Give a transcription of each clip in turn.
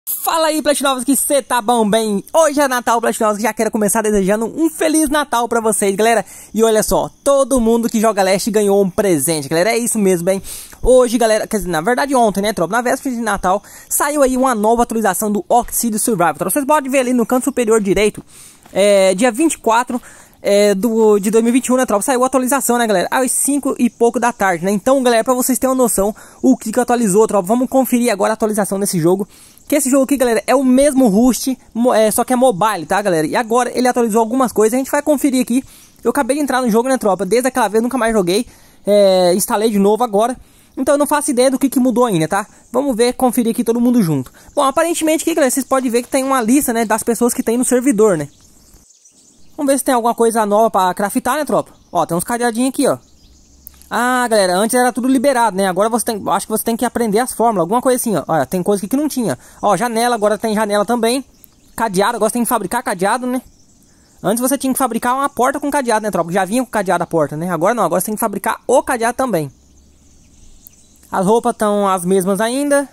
Fala aí, Platinovos, que cê tá bom bem? Hoje é Natal, Platinovos, que já quero começar desejando um Feliz Natal pra vocês, galera. E olha só, todo mundo que joga Leste ganhou um presente, galera, é isso mesmo, bem. Hoje, galera, quer dizer, na verdade ontem, né, tropa, na véspera de Natal, saiu aí uma nova atualização do Oxide Survival, tropa. Vocês podem ver ali no canto superior direito, dia 24 de 2021, né, tropa, saiu a atualização, né, galera, às 5 e pouco da tarde, né. Então, galera, pra vocês terem uma noção, o que atualizou, tropa, vamos conferir agora a atualização desse jogo. Que esse jogo aqui, galera, é o mesmo Rust, só que é mobile, tá, galera? E agora ele atualizou algumas coisas, a gente vai conferir aqui. Eu acabei de entrar no jogo, né, tropa? Desde aquela vez, nunca mais joguei. Instalei de novo agora. Então eu não faço ideia do que mudou ainda, tá? Vamos ver, conferir aqui todo mundo junto. Bom, aparentemente aqui, galera, vocês podem ver que tem uma lista, né, das pessoas que tem no servidor, né? Vamos ver se tem alguma coisa nova pra craftar, né, tropa? Ó, tem uns cadeadinhos aqui, ó. Ah, galera, antes era tudo liberado, né? Agora acho que você tem que aprender as fórmulas, alguma coisa assim, ó. Olha, tem coisa aqui que não tinha. Ó, janela, agora tem janela também. Cadeado, agora você tem que fabricar cadeado, né? Antes você tinha que fabricar uma porta com cadeado, né, tropa? Já vinha com cadeado a porta, né? Agora não, agora você tem que fabricar o cadeado também. As roupas estão as mesmas ainda.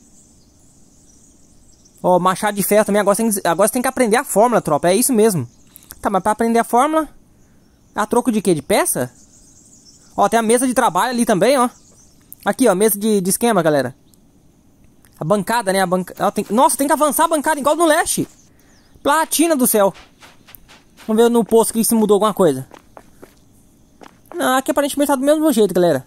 Ó, machado de ferro também, agora você tem que aprender a fórmula, tropa, é isso mesmo. Tá, mas pra aprender a fórmula, a troco de quê? De peça? Ó, tem a mesa de trabalho ali também, ó. Aqui, ó, mesa de esquema, galera. A bancada, né? Nossa, tem que avançar a bancada igual no Leste. Platina do céu. Vamos ver no posto aqui se mudou alguma coisa. Não, aqui aparentemente tá do mesmo jeito, galera.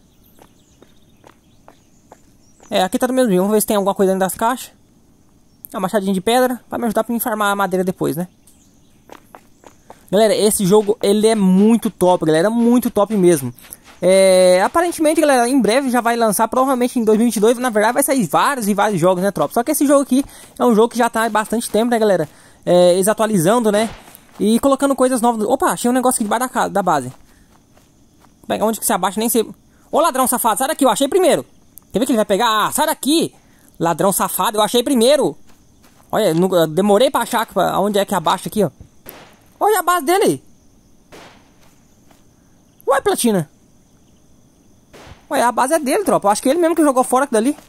Aqui tá do mesmo jeito. Vamos ver se tem alguma coisa dentro das caixas. Uma machadinha de pedra. Pra me ajudar pra me farmar a madeira depois, né? Galera, esse jogo, ele é muito top, galera. Muito top mesmo. Aparentemente, galera, em breve já vai lançar, provavelmente em 2022, na verdade vai sair vários e vários jogos, né, tropa? Só que esse jogo aqui é um jogo que já tá há bastante tempo, né, galera? Eles atualizando, né? E colocando coisas novas. Opa, achei um negócio aqui debaixo da base. Pega onde que se abaixa, nem sei. Ô, ladrão safado, sai daqui, eu achei primeiro. Quer ver que ele vai pegar? Ah, sai daqui. Ladrão safado, eu achei primeiro. Olha, demorei pra achar onde é que abaixa aqui, ó. Olha a base dele. Ué, platina. Ué, a base é dele, tropa. Eu acho que ele mesmo que jogou fora dali.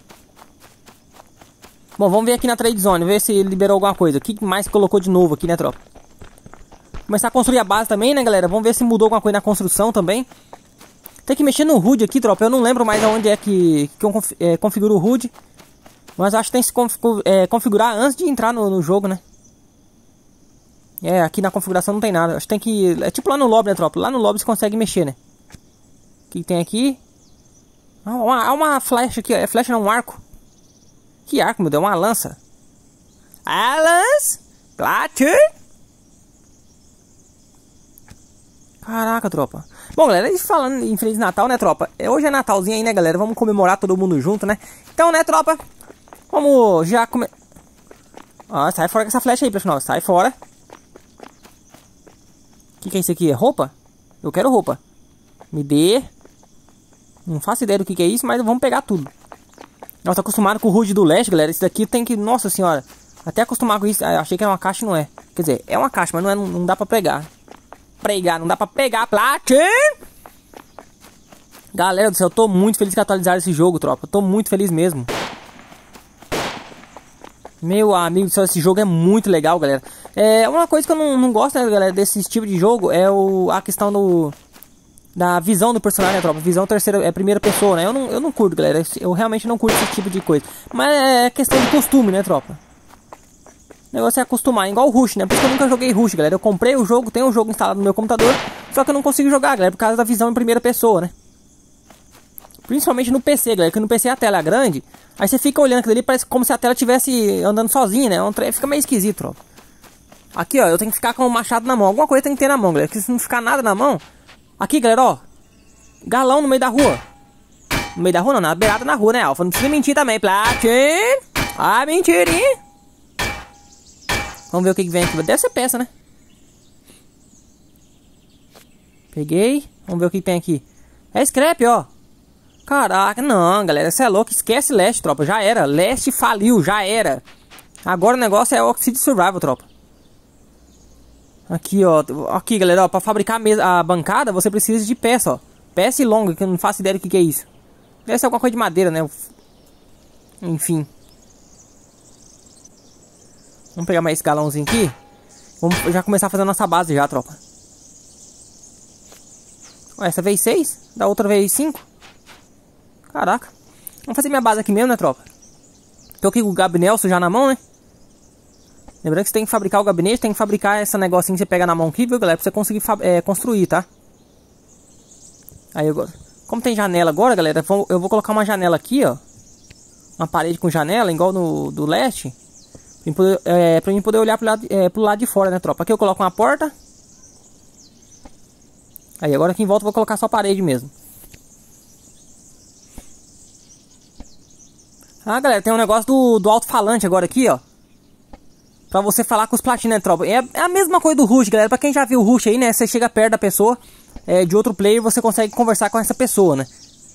Bom, vamos ver aqui na trade zone. Ver se ele liberou alguma coisa. O que mais colocou de novo aqui, né, tropa? Começar a construir a base também, né, galera? Vamos ver se mudou alguma coisa na construção também. Tem que mexer no HUD aqui, tropa. Eu não lembro mais aonde é que eu configuro o HUD. Mas acho que tem que se configurar antes de entrar no jogo, né? Aqui na configuração não tem nada. Acho que tem que... É tipo lá no lobby, né, tropa? Lá no lobby você consegue mexer, né? O que tem aqui? Há uma flecha aqui, flecha não, um arco. Que arco, meu Deus, uma lança. Alas, Platin. Caraca, tropa. Bom, galera, falando em Feliz Natal, né, tropa? Hoje é Natalzinho aí, né, galera? Vamos comemorar todo mundo junto, né? Então, né, tropa? Vamos já Ó, sai fora com essa flecha aí, pessoal. Sai fora. O que é isso aqui? É roupa? Eu quero roupa. Me dê. Não faço ideia do que é isso, mas vamos pegar tudo. Nossa, tô acostumado com o HUD do Leste, galera. Esse daqui tem que... Nossa senhora. Até acostumar com isso. Achei que era uma caixa e não é. Quer dizer, é uma caixa, mas não, não dá pra pegar. Não dá pra pegar. Platin! Galera do céu, eu tô muito feliz que atualizaram esse jogo, tropa. Eu tô muito feliz mesmo. Meu amigo do céu, esse jogo é muito legal, galera. Uma coisa que eu não gosto, né, galera, desse tipo de jogo é a questão da visão do personagem, né, tropa? Visão primeira pessoa, né? Eu não curto, galera. Eu realmente não curto esse tipo de coisa. Mas é questão de costume, né, tropa? O negócio é acostumar, igual o Rush, né? Por isso que eu nunca joguei Rush, galera. Eu comprei o jogo, tenho o jogo instalado no meu computador, só que eu não consigo jogar, galera, por causa da visão em primeira pessoa, né? Principalmente no PC, galera, que no PC a tela é grande. Aí você fica olhando aquilo ali, parece como se a tela estivesse andando sozinha, né? Fica meio esquisito, tropa. Aqui, ó, eu tenho que ficar com o machado na mão. Alguma coisa tem que ter na mão, galera, porque se não ficar nada na mão... Aqui, galera, ó. Galão no meio da rua. No meio da rua não, na beirada na rua, né, Alfa? Não precisa mentir também, Platin. Ah, mentirinha. Vamos ver o que vem aqui. Deve ser peça, né? Peguei. Vamos ver o que tem aqui. É scrap, ó. Caraca, não, galera. Você é louco. Esquece Leste, tropa. Já era. Leste faliu, já era. Agora o negócio é Oxide Survival, tropa. Aqui, ó. Aqui, galera, ó. Pra fabricar a bancada, você precisa de peça, ó. Peça e longa, que eu não faço ideia do que é isso. Deve ser alguma coisa de madeira, né? Enfim. Vamos pegar mais esse galãozinho aqui. Vamos já começar a fazer a nossa base já, tropa. Ó, essa veio 6, da outra veio 5. Caraca. Vamos fazer minha base aqui mesmo, né, tropa? Tô aqui com o Gabinelso já na mão, né? Lembrando que você tem que fabricar o gabinete, tem que fabricar esse negocinho que você pega na mão aqui, viu, galera? Pra você conseguir construir, tá? Aí eu... Como tem janela agora, galera, eu vou colocar uma janela aqui, ó. Uma parede com janela, igual no do leste. Pra mim poder olhar pro lado de fora, né, tropa? Aqui eu coloco uma porta. Aí agora aqui em volta eu vou colocar só parede mesmo. Ah, galera, tem um negócio do alto-falante agora aqui, ó. Pra você falar com os platinos, né, tropa? É a mesma coisa do Rush, galera. Pra quem já viu o Rush aí, né? Você chega perto da pessoa, de outro player, você consegue conversar com essa pessoa, né?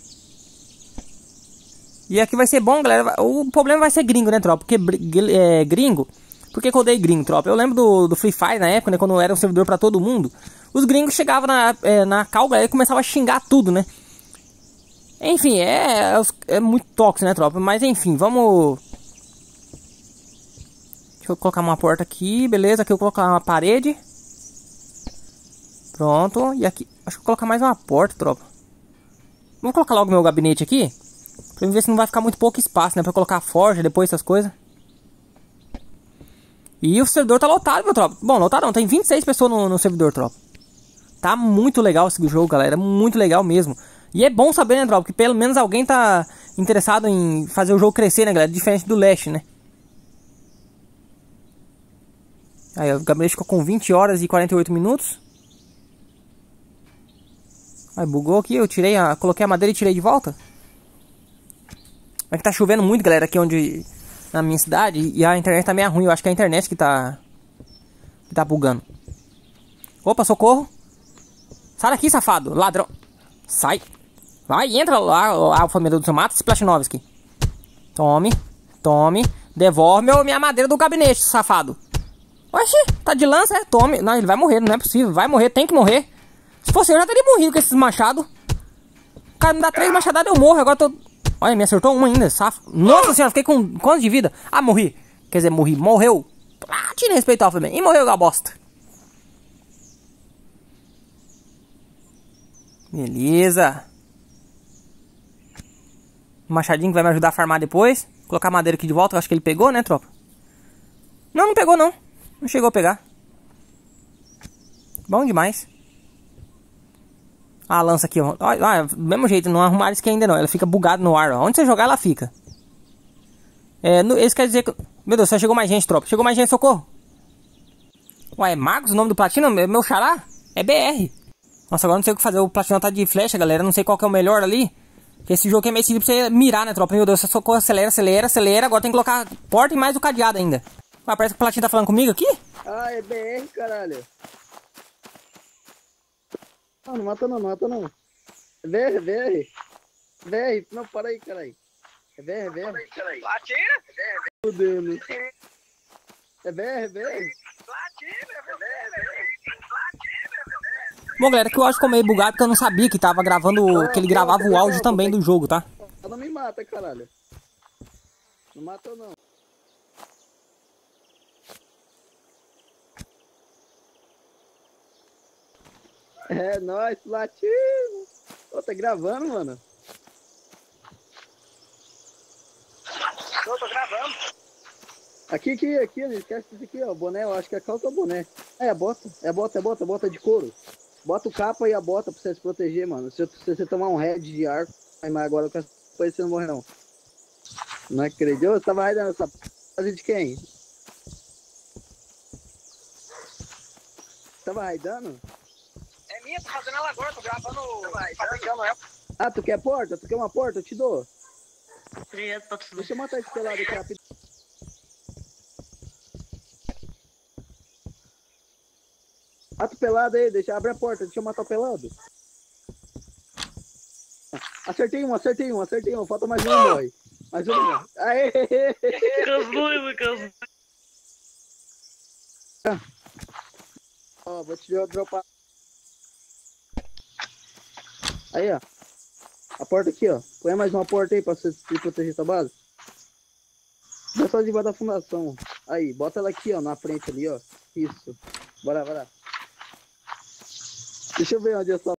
E aqui vai ser bom, galera. O problema vai ser gringo, né, tropa? Porque gringo... Por que eu odeio gringo, tropa? Eu lembro do Free Fire na época, né? Quando era um servidor pra todo mundo. Os gringos chegavam na cal, galera, e começavam a xingar tudo, né? Enfim, é muito tóxico, né, tropa? Mas enfim, vamos... Deixa eu colocar uma porta aqui, beleza. Aqui eu vou colocar uma parede. Pronto. E aqui, acho que vou colocar mais uma porta, tropa. Vamos colocar logo meu gabinete aqui. Pra ver se não vai ficar muito pouco espaço, né? Pra colocar a forja, depois essas coisas. E o servidor tá lotado, meu tropa. Bom, lotado não, tem 26 pessoas no servidor, tropa. Tá muito legal esse jogo, galera. Muito legal mesmo. E é bom saber, né, tropa, que pelo menos alguém tá interessado em fazer o jogo crescer, né, galera? Diferente do Leste, né? Aí o gabinete ficou com 20 horas e 48 minutos. Aí bugou aqui, eu coloquei a madeira e tirei de volta. É que tá chovendo muito, galera, aqui na minha cidade, e a internet tá meio ruim. Eu acho que é a internet que tá bugando. Opa, socorro. Sai daqui, safado, ladrão. Sai. Vai, entra lá, a família do seu mato, Splashnovski. Tome. Devolve minha madeira do gabinete, safado. Oxi, tá de lança, é? Tome. Não, ele vai morrer, não é possível. Vai morrer, tem que morrer. Se fosse eu, já teria morrido com esses machados. O cara me dá 3 machadadas, eu morro. Agora tô... Olha, me acertou uma ainda, safo. Nossa senhora, fiquei com quantos de vida? Ah, morri. Quer dizer, morri. Morreu. Ah, tira respeito ao também. E morreu, a bosta. Beleza. O machadinho que vai me ajudar a farmar depois. Colocar a madeira aqui de volta. Eu acho que ele pegou, né, tropa? Não, não pegou, não. Não chegou a pegar. Bom demais. Ah, a lança aqui, ó. Ah, do mesmo jeito, não arrumaram isso aqui ainda não. Ela fica bugada no ar, ó. Onde você jogar, ela fica. Isso quer dizer que... Meu Deus, só chegou mais gente, tropa. Chegou mais gente, socorro. Ué, é Magos o nome do platino? Meu xará? É BR. Nossa, agora não sei o que fazer. O platino tá de flecha, galera. Não sei qual que é o melhor ali. Porque esse jogo aqui é meio simples pra você mirar, né, tropa? Meu Deus, você socorro, acelera. Agora tem que colocar porta e mais o cadeado ainda. Ué, parece que o platino tá falando comigo aqui? Ah, é BR, caralho. Não, não mata não. É BR. Não, para aí, caralho. É BR. Platina? Fudendo. É BR. Bom, galera, que eu acho que ficou meio bugado porque eu não sabia que tava gravando, que ele gravava o áudio também do jogo, tá? Não me mata, caralho. Não mata não. É nóis, Platino. Ô, tá gravando, mano? Tô gravando. Aqui, não esquece disso aqui, ó. Boné, eu acho que é calça ou boné. É a bota de couro. Bota o capa e a bota pra você se proteger, mano. Se você tomar um head de arco, mas agora com essa coisa você não morre, não. Não acredito. Você tava raidando essa p*** de quem? Tava raidando? É minha, tô fazendo ela agora, tô gravando, fabricando ela. Ah, tu quer porta? Tu quer uma porta? Eu te dou. Obrigado, patrocínio. Deixa eu matar esse pelado aqui rápido. Mata o pelado aí, abre a porta, deixa eu matar o pelado. Acertei um, falta mais um, boy. Mais um, boy. Aê! Ó, vou te dropar. Aí, ó. A porta aqui, ó. Põe mais uma porta aí pra você se proteger essa base. Não é só debaixo da fundação. Aí, bota ela aqui, ó, na frente ali, ó. Isso. Bora. Deixa eu ver onde é sua